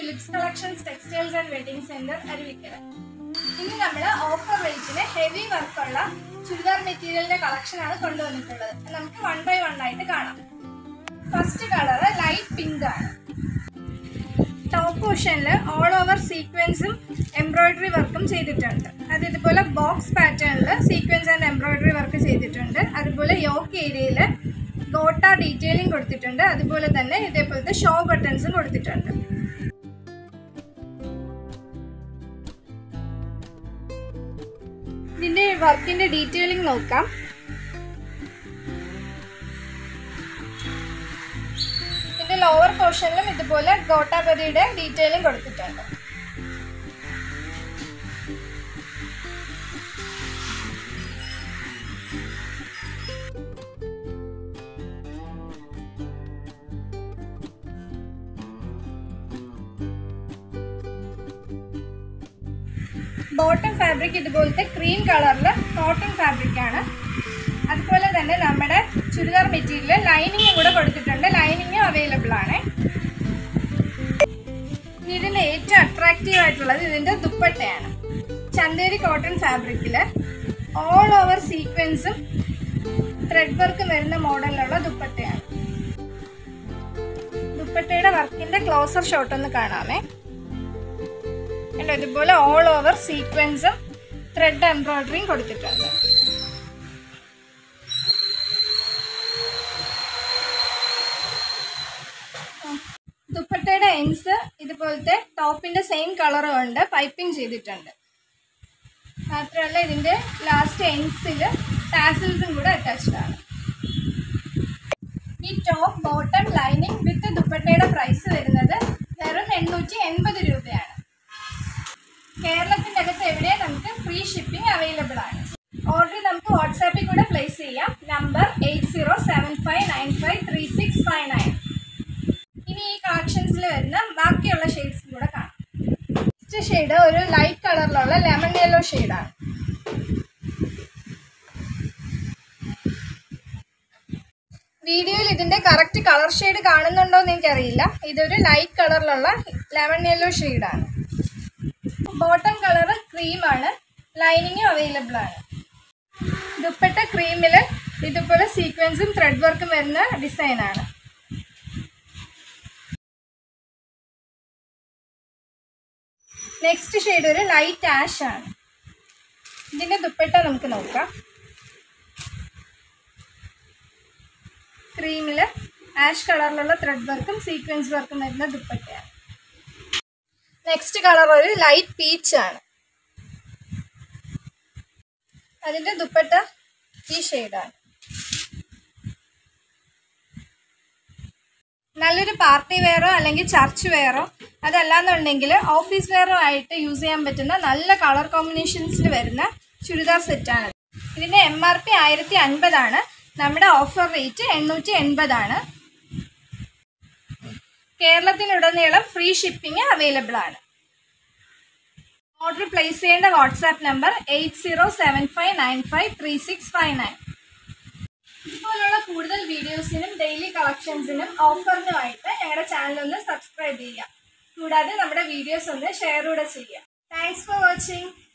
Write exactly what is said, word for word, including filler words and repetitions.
Philips Collections Textiles and Wedding Center, Arvikara. In the offer rate, heavy work chudar material collection one by one. First color light pink. Top portion all over sequence embroidery work that is box pattern sequence and embroidery work that is yoke area dota detailing that is shawl buttons. This work in detailing nokam. In the lower portion, we have gota detailing. Bottom fabric is cream color cotton fabric. That's why we chudar material lining lining available. This is attractive duppatta. Chanderi cotton fabric all over sequence thread work model duppatta. Duppatta work in the closer shot on the and all over sequence thread embroidery. Duppatta ends this top in the same color and piping cheyidittunde. Matralla idinte last ends tassels attached aanu. This top bottom lining with the duppatta price varunathu verum eight hundred eighty രൂപയാണ്. കേരളത്തിന്റെ അകത്ത് എവിടെ നമുക്ക് free shipping available ആണ്. Order നമുക്ക് WhatsApp ൽ കൂടെ place ചെയ്യാം. Number eight zero seven five nine five three six five nine. ഇനി ഈ കളക്ഷൻസിൽ വരുന്ന ബാക്കിയുള്ള ഷെയ്ഡ്സ് കൂടെ കാണാം. നെക്സ്റ്റ് ഷെയ്ഡ് ഒരു ലൈറ്റ് കളറിലുള്ള ലെമൺ യെല്ലോ ഷെയ്ഡാണ്. വീഡിയോയിൽ ഇതിന്റെ കറക്റ്റ് കളർ ഷെയ്ഡ് കാണുന്നുണ്ടോ എന്ന് എനിക്കറിയില്ല. ഇതൊരു ലൈറ്റ് കളറിലുള്ള ലെമൺ യെല്ലോ ഷെയ്ഡാണ്. Bottom color cream ആണ്. Lining available ആണ്. ദുപ്പട്ട ക്രീമിൽ ഇതുപോലെ സീക്വൻസും ത്രെഡ് വർക്കും വരുന്ന ഡിസൈൻ ആണ്. നെക്സ്റ്റ് ഷെയ്ഡ് ഒരു ലൈറ്റ് ആഷ് ആണ്. ഇതിന്റെ ദുപ്പട്ട നമുക്ക് നോക്കാം. ക്രീമിൽ ആഷ് കളറിലുള്ള ത്രെഡ് വർക്കും സീക്വൻസ് വർക്കും വരുന്ന ദുപ്പട്ടയാണ്. നെക്സ്റ്റ് കളർ ഒരു ലൈറ്റ് പീച്ച് ആണ്. അതിന്റെ ദുപ്പട്ട ഈ ഷെയ്ഡാണ്. നല്ലൊരു പാർട്ടി വെയറോ അല്ലെങ്കിൽ ചർച്ച് വെയറോ അതല്ലാന്നുണ്ടെങ്കിൽ ഓഫീസ് വെയറോ ആയിട്ട് യൂസ് ചെയ്യാൻ പറ്റുന്ന നല്ല കളർ കോമ്പിനേഷൻസിൽ വരുന്ന ചുരിദാർ സെറ്റാണ്. ഇതിന്റെ എം ആർ പി ആയിരത്തി അൻപതാണ്. നമ്മുടെ ഓഫർ റേറ്റ് എണ്ണൂറ്റി എൺപതാണ്. കേരളത്തിലുടനീളം ഫ്രീ ഷിപ്പിംഗ് അവൈലബിൾ ആണ്. ഓർഡർ പ്ലേസ് ചെയ്യേണ്ട WhatsApp number eight zero seven five nine five three six five nine. ഇതുപോലുള്ള കൂടുതൽ വീഡിയോസിനും ഡെയിലി കളക്ഷൻസിനും ഓഫറിനുമായിട്ട് ഞങ്ങളുടെ ചാനൽ ഒന്ന് സബ്സ്ക്രൈബ് ചെയ്യുക. കൂടാതെ നമ്മുടെ വീഡിയോസ് ഒന്ന് ഷെയർ കൂടെ ചെയ്യുക. Thanks for watching.